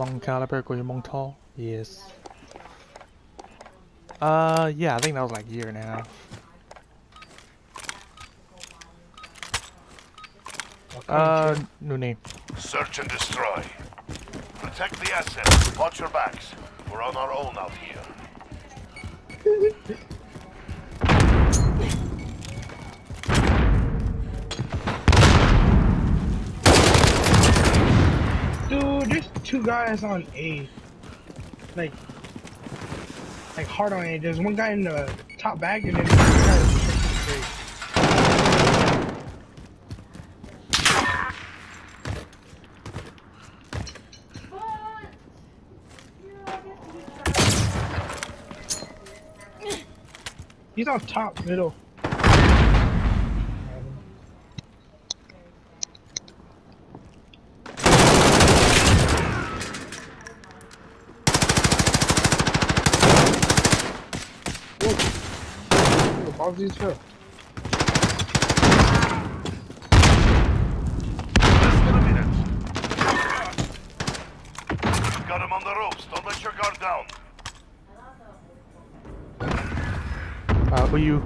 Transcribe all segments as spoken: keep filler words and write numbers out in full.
HmongCalibur của HmongTall? Yes. Uh, yeah, I think that was like a year and a half. Uh, new name. Search and destroy. Protect the assets. Watch your backs. We're on our own out here. Dude, there's two guys on A. Like, like hard on A. There's one guy in the top bag and then the other guy is straight. He's on top, middle. How's these here? Less than a minute. Got him on the ropes. Don't let your guard down. Uh, who you?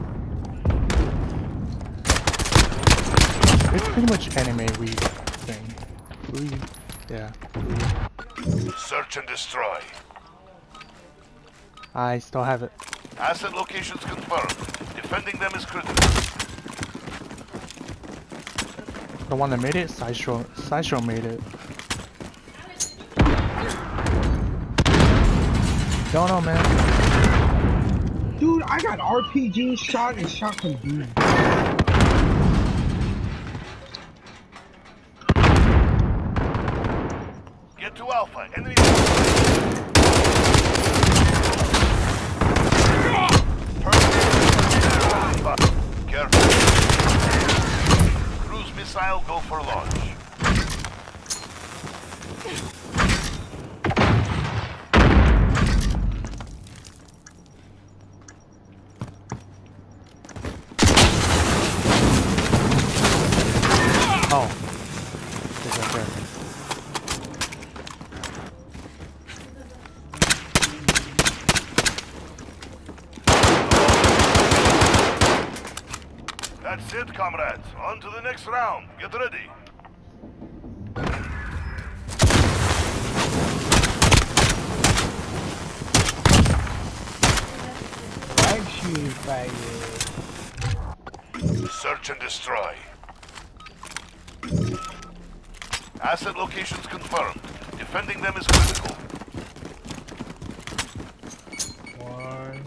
It's pretty much anime we thing. Who you? Yeah. Who Search and destroy. I still have it. Asset locations confirmed. Defending them is critical. The one that made it, Sideshow. Sideshow made it. Don't know, man. Dude, I got R P G shot and shot from dude. Get to Alpha. Enemy. Careful. Cruise missile go for launch. Oh. It's right there. That's it, comrades. On to the next round. Get ready. Right shoot, faggot. Search and destroy. Asset locations confirmed. Defending them is critical. One.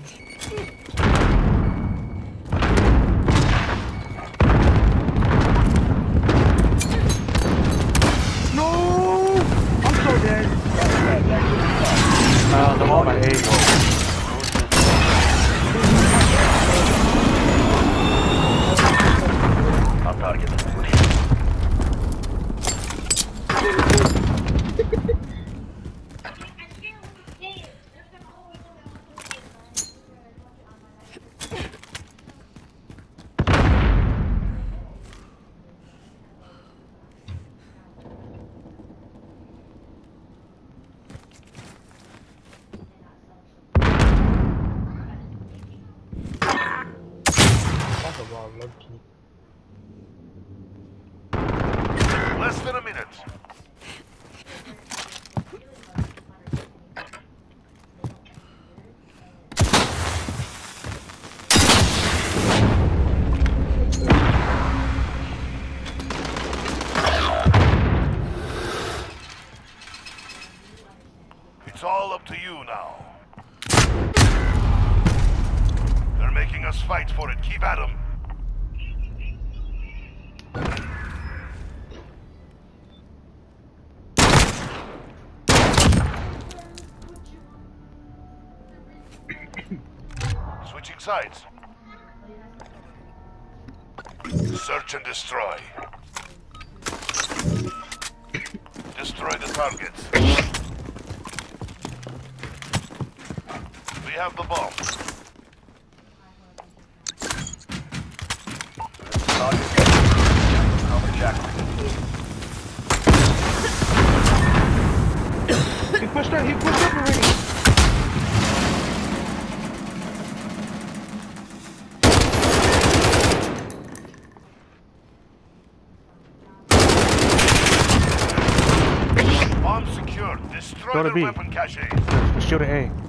No! I'm so dead. Uh, the one by eight. I'm target. Less than a minute. It's all up to you now. They're making us fight for it. Keep at them. Switching sides. Search and destroy. Destroy the targets. We have the bomb. pushed up. He pushed up already. Bomb secured. Destroy Go to the B. weapon cache. Let's shoot at A.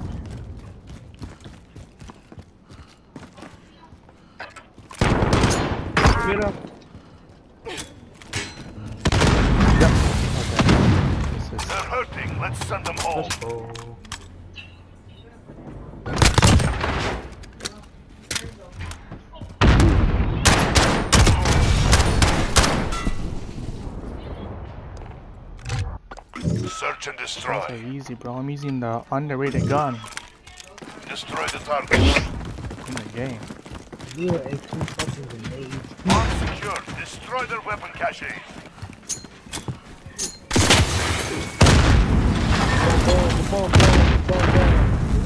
Get up. Yep. Okay. This is. They're hurting. Let's send them home. Let's go. Search and destroy. That's so easy, bro. I'm using the underrated gun Destroy the target. in the game. You are a two fucking grenades. Bomb secured. Destroy their weapon caches. Ball, ball, ball, ball, ball.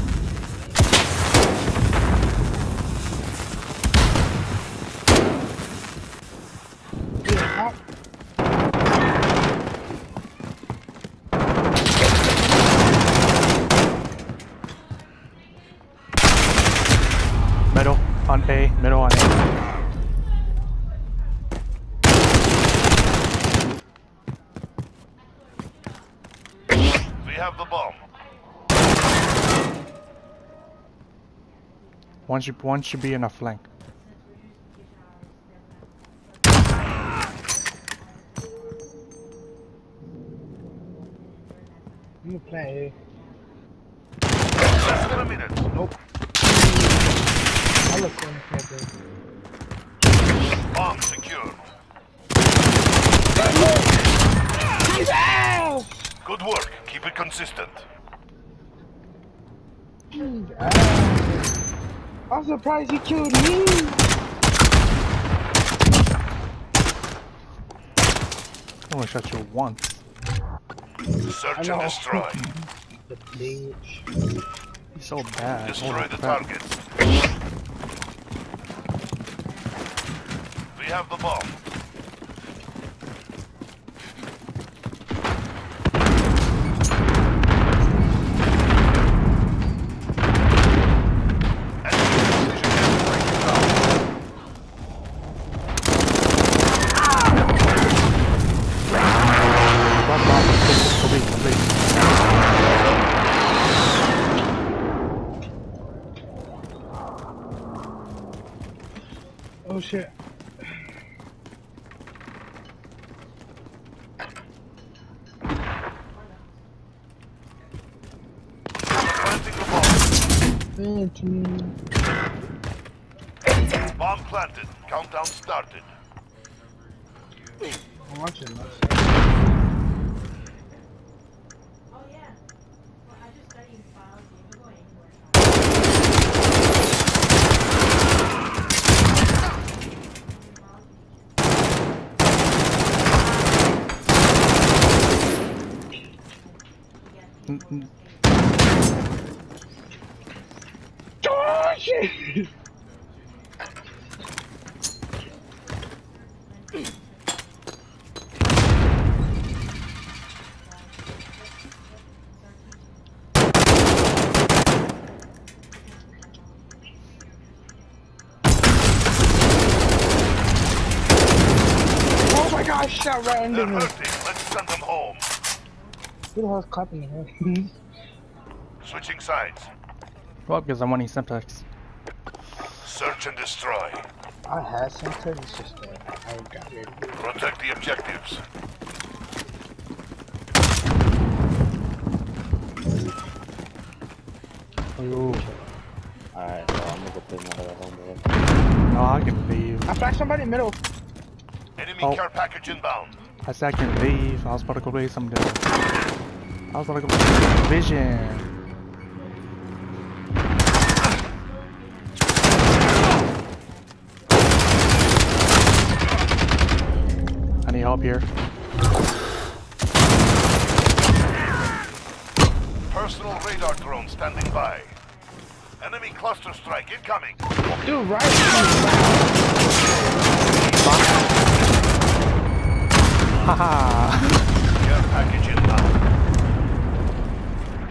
Yeah, Middle on A. Middle on A. We have the bomb. One should one should be in a flank. I'm gonna play Less than a minute. Nope. I look for him. Bomb secured. His ass! Good work. Keep it consistent. His ass. I'm surprised he killed me. I only shot you once. Search and destroy. The bitch. He's so bad. Destroy Holy the crap. targets. We have the bomb. Oh shit. Planting the bomb. Phantom. Bomb planted. Countdown started. I'm watching this. Mm-mm. Oh shit! Oh my gosh, shot right into They're me. hurting. Let's send them home. Who the hell's clapping the head? Switching sides. Well, because I'm wanting Semtex. Search and destroy. I had some turn, it's just that I got ready to do it. Protect the objectives. Ooh. Alright, so I'm gonna go play my other homeboy. No, I can leave. I flashed somebody in the middle. Enemy Oh. care package inbound. I said I can leave. I was about to go play some different. I was about to go play Vision. I need help here. Personal radar drone standing by. Enemy cluster strike incoming. Dude, right. Haha. Care package inbound.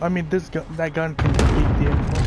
I mean, this gun, that gun can leak the info.